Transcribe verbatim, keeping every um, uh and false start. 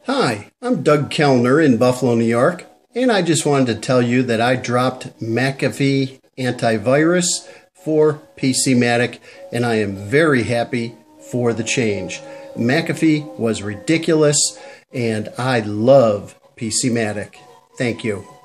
Hi, I'm Doug Kellner in Buffalo, New York, and I just wanted to tell you that I dropped McAfee antivirus for P C Matic, and I am very happy for the change. McAfee was ridiculous, and I love P C Matic. Thank you.